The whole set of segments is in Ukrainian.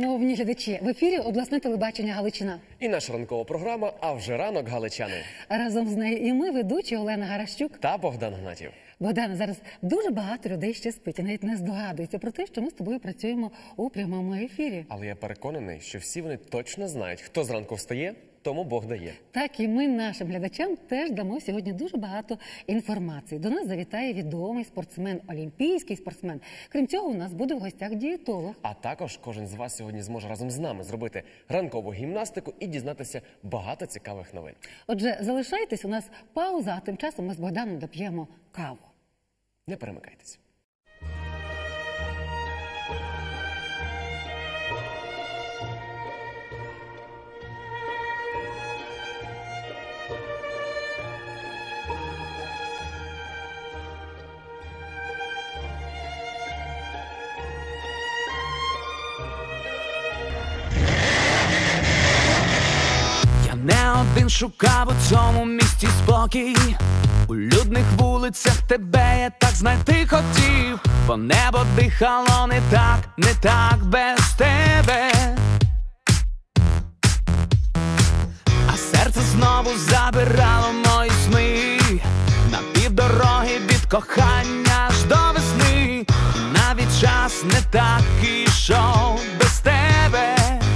Шановні глядачі, в ефірі обласне телебачення «Галичина». І наша ранкова програма «А вже ранок галичани». Разом з нею і ми, ведучі Олена Гаращук та Богдан Гнатів. Богдане, зараз дуже багато людей ще спить і навіть не здогадуються про те, що ми з тобою працюємо у прямому ефірі. Але я переконаний, що всі вони точно знають, хто зранку встає, тому Бог дає. Так і ми нашим глядачам теж дамо сьогодні дуже багато інформації. До нас завітає відомий спортсмен, олімпійський спортсмен. Крім цього, у нас буде в гостях дієтолог. А також кожен з вас сьогодні зможе разом з нами зробити ранкову гімнастику і дізнатися багато цікавих новин. Отже, залишайтесь, у нас пауза, а тим часом ми з Богданом доп'ємо каву. Не перемикайтесь. Не один шукав у цьому місті спокій, у людних вулицях тебе я так знайти хотів, бо небо дихало не так без тебе. А серце знову забирало мої сни, на півдороги від кохання аж до весни. Навіть час не так ішов без тебе.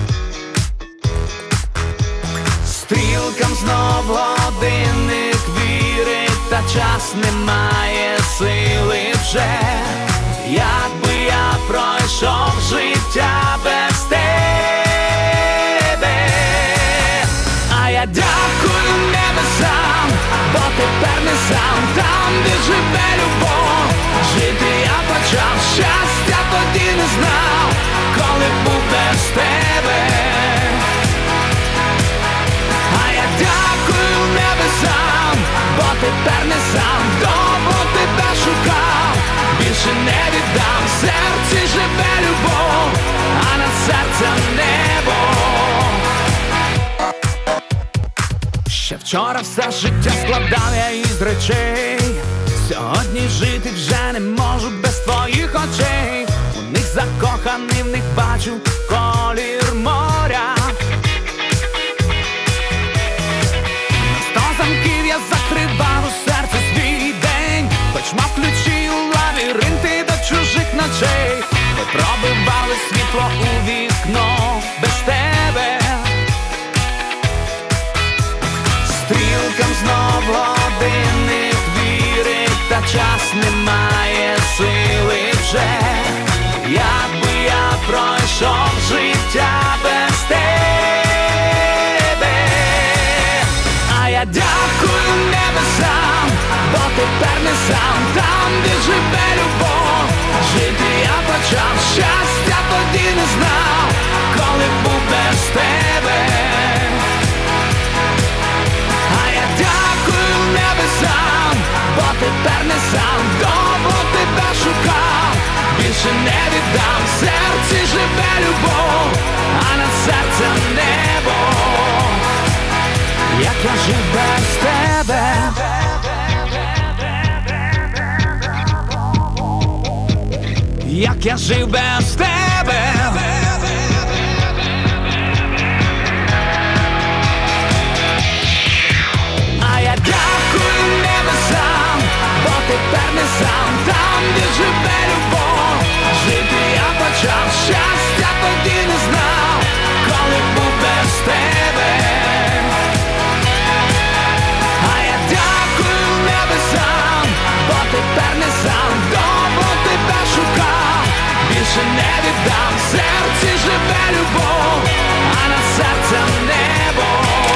Стрілкам знов годинник вірить, та час не має сили вже. Якби я пройшов життя без тебе. А я дякую небесам, бо тепер не сам там, де живе любов. Жити я почав, щастя тоді не знав, коли був без тебе. Дякую небесам, бо тепер не сам, довго тебе шукав. Більше не віддам, в серці живе любов, а над серцем небо. Ще вчора все життя складав я із речей, сьогодні жити вже не можу без твоїх очей. У них закоханий, в них бачу колір моря. Я закривав у серці свій день, хоч мав ключі у лабіринти до чужих ночей. Ми пробивали світло у вікно без тебе. Стрілкам знов годинник вірить, та час не має сили вже. Якби я пройшов життя без тебе. А я дякую небесам, бо тепер не сам там, де живе любов. Жити я почав, щастя тоді не знав, коли був без тебе. А я дякую небесам, бо тепер не сам, довго тебе шукав. Більше не віддам, в серці живе любов, а над серцем небо. Як я жив без тебе. Як я жив без тебе. А я дякую небесам, бо тепер не сам там, де живе любов. Жити я почав, щастя тоді не знав, коли був без тебе. Бо тепер не сам, довго тебе шукав. Більше не віддам, в серці живе любов, а над серцем небо.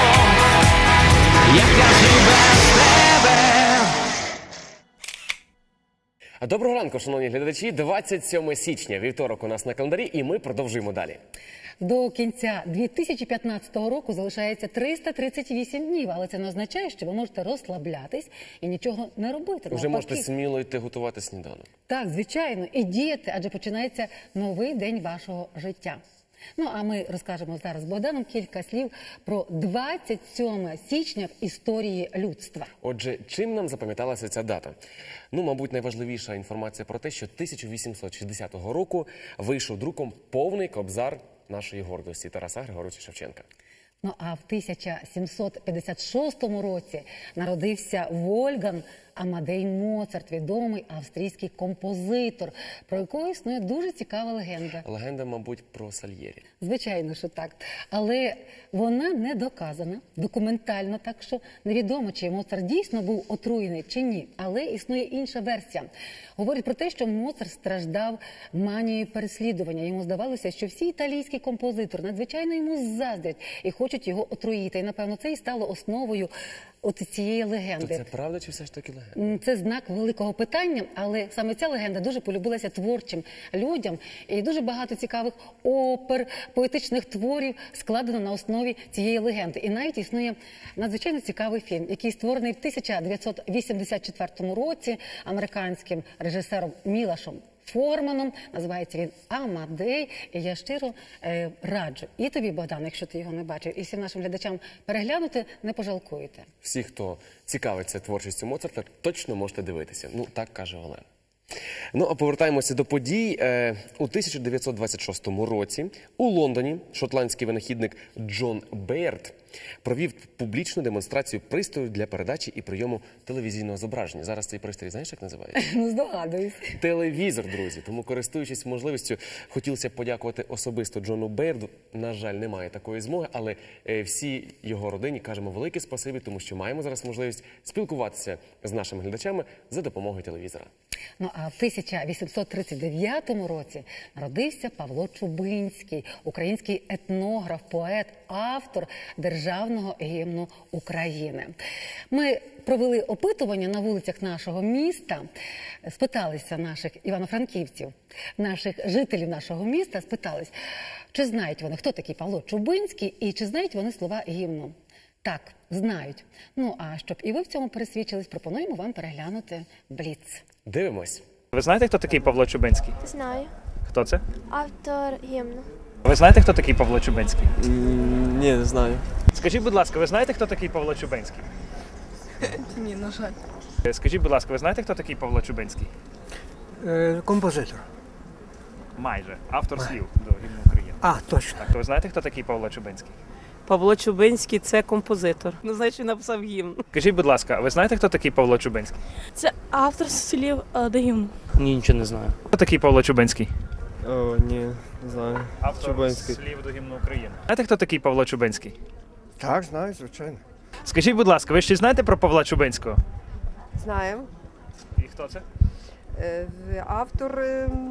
Як я жив без тебе. Доброго ранку, шановні глядачі. 27 січня, вівторок у нас на календарі, і ми продовжуємо далі. До кінця 2015 року залишається 338 днів, але це не означає, що ви можете розслаблятись і нічого не робити. Вже можете сміло йти готувати сніданок. Так, звичайно, і діяти, адже починається новий день вашого життя. Ну, а ми розкажемо зараз з Богданом кілька слів про 27 січня в історії людства. Отже, чим нам запам'яталася ця дата? Ну, мабуть, найважливіша інформація про те, що 1860 року вийшов друком повний кобзар нашої гордості Тараса Григоровича Шевченка. Ну а в 1756 році народився Вольфганг Амадей Моцарт, відомий австрійський композитор, про якого існує дуже цікава легенда. Легенда, мабуть, про Сальєрі. Звичайно, що так. Але вона не доказана документально, так що невідомо, чи Моцарт дійсно був отруєний чи ні. Але існує інша версія. Говорить про те, що Моцарт страждав манією переслідування. Йому здавалося, що всі італійські композитори надзвичайно йому заздрять і хочуть його отруїти. І, напевно, це і стало основою от цієї легенди. То це правда чи все ж таки легенда? Це знак великого питання, але саме ця легенда дуже полюбилася творчим людям. І дуже багато цікавих опер, поетичних творів складено на основі цієї легенди. І навіть існує надзвичайно цікавий фільм, який створений в 1984 році американським режисером Мілошем Форманом. Називається він «Амадей». І я щиро раджу і тобі, Богдан, якщо ти його не бачив, і всім нашим глядачам переглянути, не пожалкуєте. Всі, хто цікавиться творчістю Моцарта, точно можете дивитися. Ну, так каже Олена. Ну, а повертаємося до подій. У 1926 році у Лондоні шотландський винахідник Джон Бейерд провів публічну демонстрацію пристрою для передачі і прийому телевізійного зображення. Зараз цей пристрій, знаєш, як називається? Ну, здогадуюсь. Телевізор, друзі. Тому, користуючись можливістю, хотілося б подякувати особисто Джону Бейерду. На жаль, немає такої змоги, але всій його родині кажемо велике спасибі, тому що маємо зараз можливість спілкуватися з нашими глядачами за допомогою телевізора. Ну, а в 1839 році народився Павло Чубинський, український етнограф, поет, автор Державного гімну України. Ми провели опитування на вулицях нашого міста, спиталися наших івано-франківців, наших жителів нашого міста, спитались, чи знають вони, хто такий Павло Чубинський і чи знають вони слова гімну. Так, знають. Ну, а щоб і ви в цьому пересвідчились, пропонуємо вам переглянути «Бліц». Дивимось. Ви знаєте, хто такий Павло Чубинський? Знаю. Хто це? Автор гімну. Ви знаєте, хто такий Павло Чубинський? Ні, не знаю. Скажіть, будь ласка, ви знаєте, хто такий Павло Чубинський? Ні, на жаль. Скажіть, будь ласка, ви знаєте, хто такий Павло Чубинський? Композитор. Майже. Автор слів до гімну України. А, точно. Так, то ви знаєте, хто такий Павло Чубинський? Павло Чубинський – це композитор. Не знаю, чи він написав гімн. Скажіть, будь ласка, ви знаєте, хто такий Павло Чубинський? Це автор слів до гімну. Ні, нічого не знаю. Хто такий Павло Чубинський? О, ні, не знаю. Автор Чубинський. слів до гімну України. Знаєте, хто такий Павло Чубинський? Так, знаю, звичайно. Скажіть, будь ласка, ви щось знаєте про Павла Чубинського? Знаємо. І хто це? Автор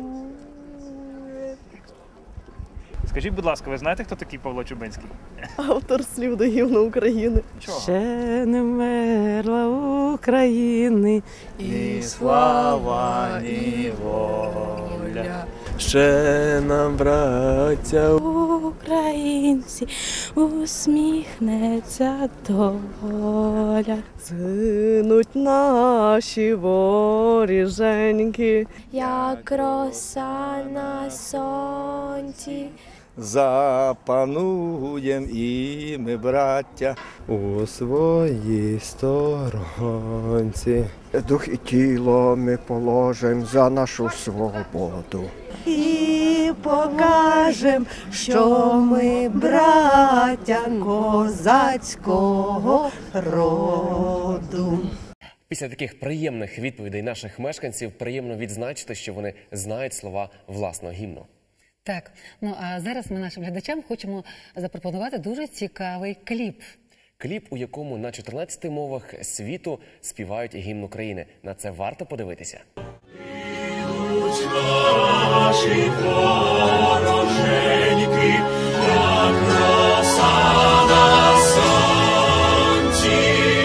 Скажіть, будь ласка, ви знаєте, хто такий Павло Чубинський? Автор слів до гімну України. Чого? Ще не вмерла України, Ні слава, ні воля. Ще нам, браття, Українці, усміхнеться доля. згинуть наші воріженьки. Як роса на сонці. запануєм і ми, браття, у своїй сторонці. Дух і тіло ми положим за нашу свободу. І покажем, що ми браття козацького роду. Після таких приємних відповідей наших мешканців приємно відзначити, що вони знають слова власного гімну. Так, ну а зараз ми нашим глядачам хочемо запропонувати дуже цікавий кліп. Кліп, у якому на 14 мовах світу співають гімн України. На це варто подивитися. Наші вороженьки, як роса на сонці,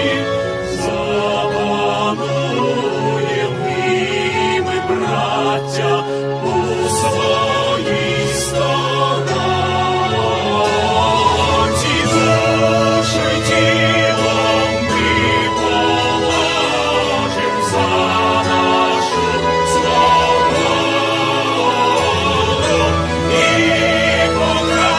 запануєм і ми, браття, у своїй сторонці. Душу й тілом ми положим за нашу свободу. І покажем,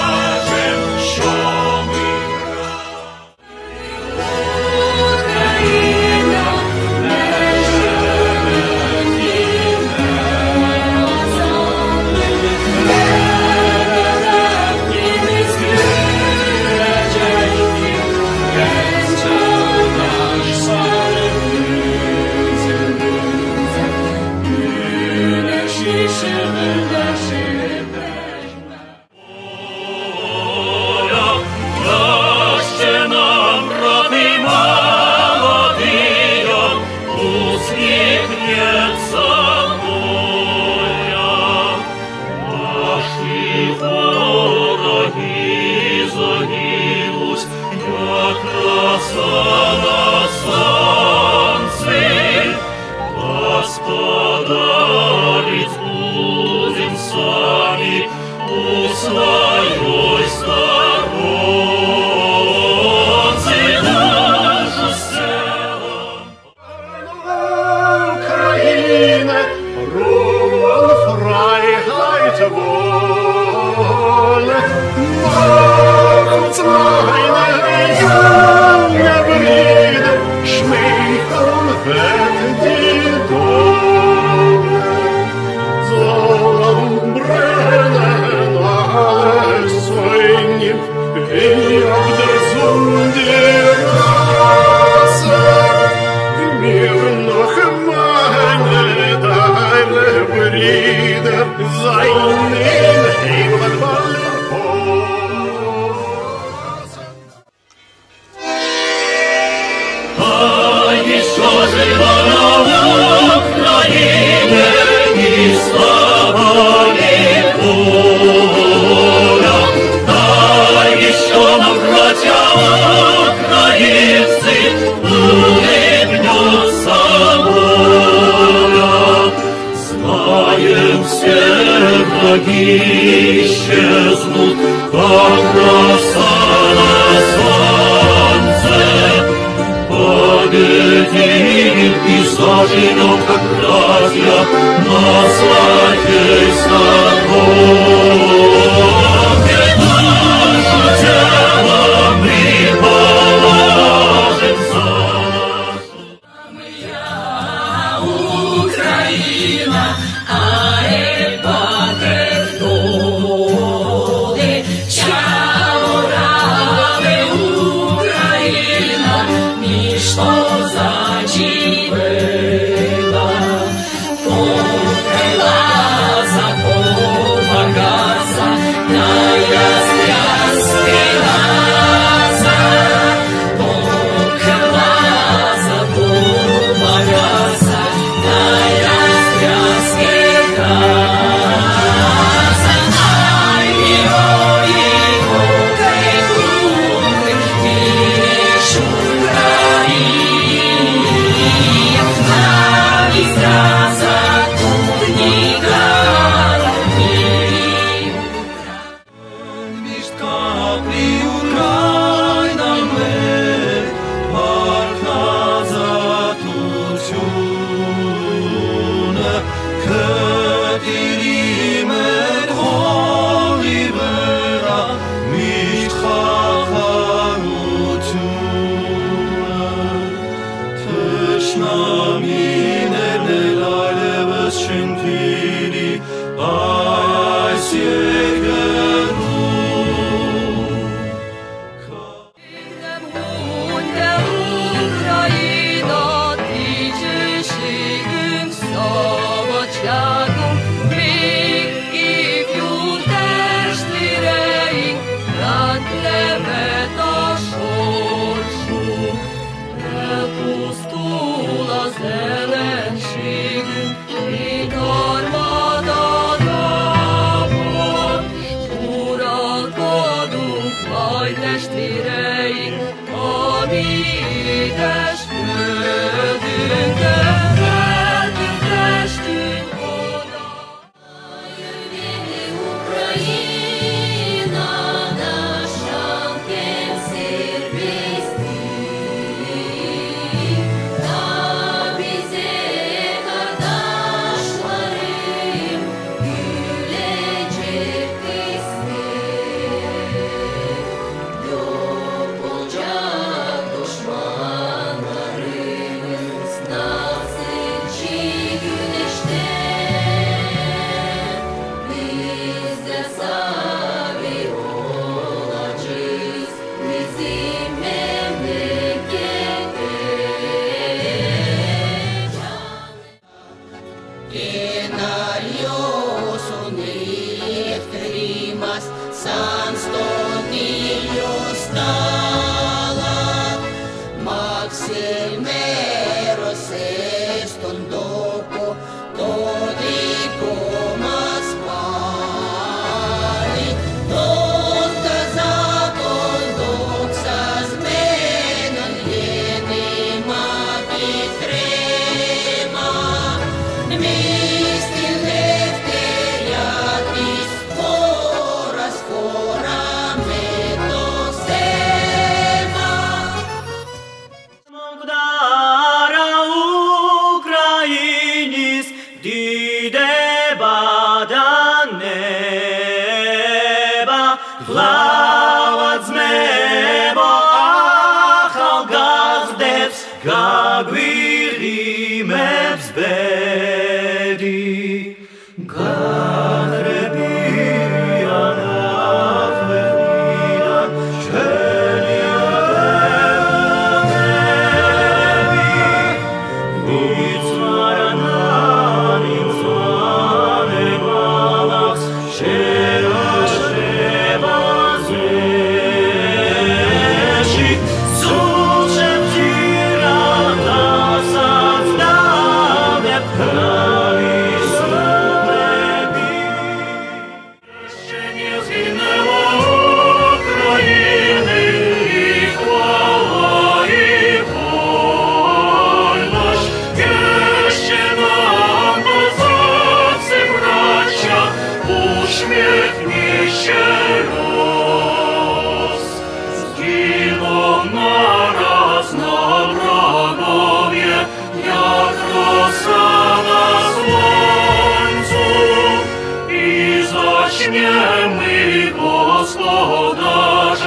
как роса на солнце. Победим и заживем, как братья, на своей здоровье. Душу тело мы положим за нашу. Моя Украина,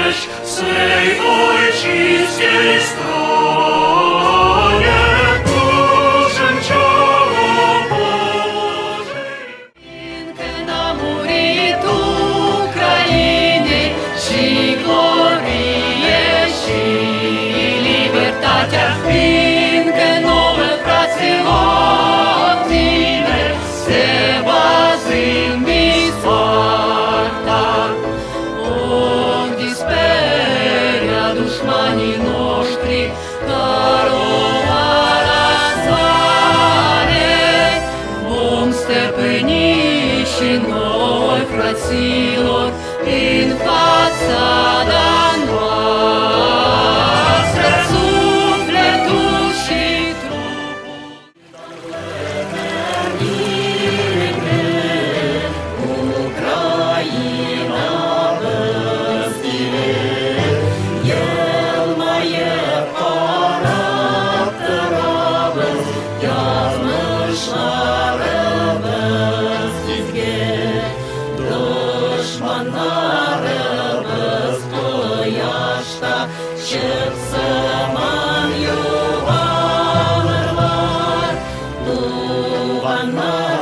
всей ojczystej stronie, Божим чолом Божий. На морі України, și glorie și libertatea, fiindcă nouă, fraților, tine se va zâmbi soarta. Om disperia dușmanii noștri, cărora războare vom stăpâni și noi, fraților, în fațada noastră, sufletul și trupul. Ucraina văztie, el mai e parat răvăz, iar mășară văztie, dușmanară văzgoiașta, șef să mă-n iubanăr, luvană